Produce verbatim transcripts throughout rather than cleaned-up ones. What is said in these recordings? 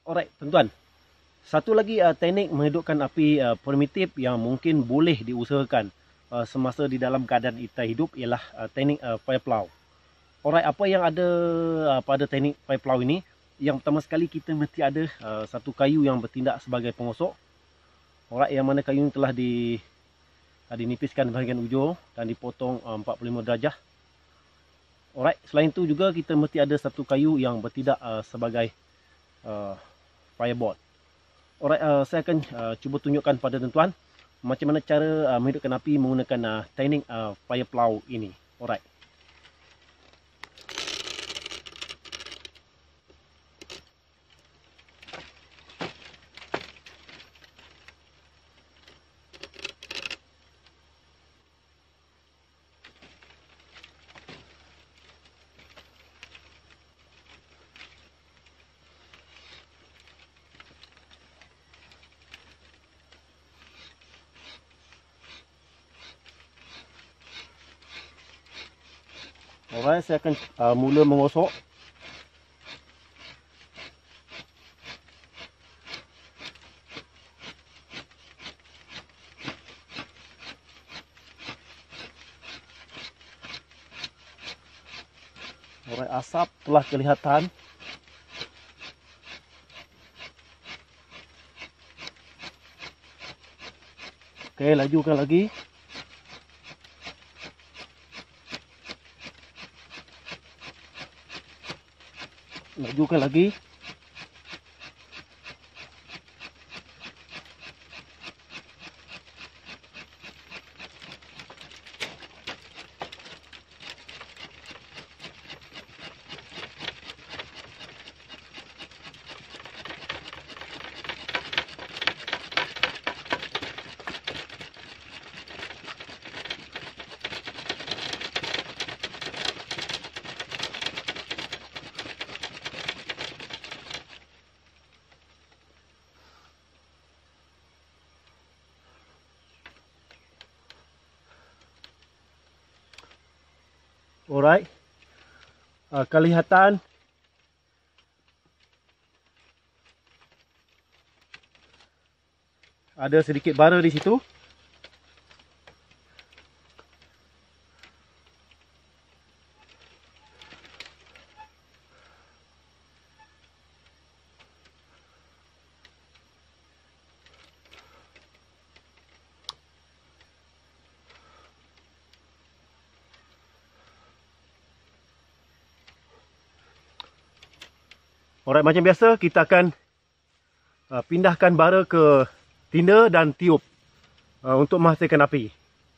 Alright, tuan-tuan. Satu lagi uh, teknik menghidupkan api uh, primitif yang mungkin boleh diusahakan uh, semasa di dalam keadaan kita hidup ialah uh, teknik uh, fire plough. Alright, apa yang ada uh, pada teknik fire plough ini? Yang pertama sekali kita mesti ada uh, satu kayu yang bertindak sebagai pengosok. Alright, yang mana kayu ini telah di uh, dinipiskan bahagian ujung dan dipotong uh, empat puluh lima darjah. Alright, selain itu juga kita mesti ada satu kayu yang bertindak uh, sebagai uh, fireboard. Alright, uh, saya akan uh, cuba tunjukkan pada tuan-tuan macam mana cara uh, menghidupkan api menggunakan uh, teknik uh, fire plough ini. Alright. Alright, saya akan uh, mula mengosok. Alright, asap telah kelihatan. Okey, lajukan lagi. Lajukan lagi. Alright, uh, kelihatan ada sedikit bara di situ. Alright, macam biasa kita akan uh, pindahkan bara ke tinda dan tiup uh, untuk menghasilkan api.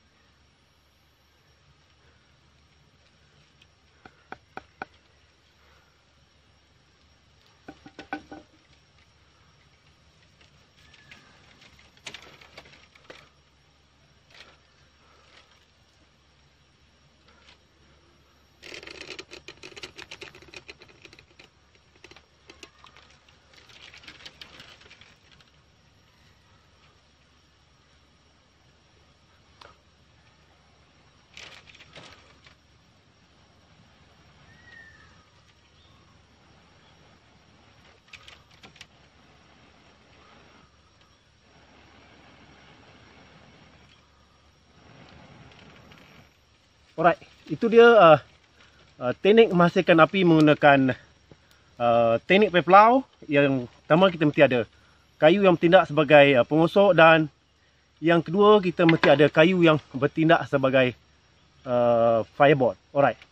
Alright, itu dia uh, uh, teknik menghasilkan api menggunakan uh, teknik fire plough. Yang pertama kita mesti ada kayu yang bertindak sebagai uh, pengosok, dan yang kedua kita mesti ada kayu yang bertindak sebagai uh, fireboard. Alright.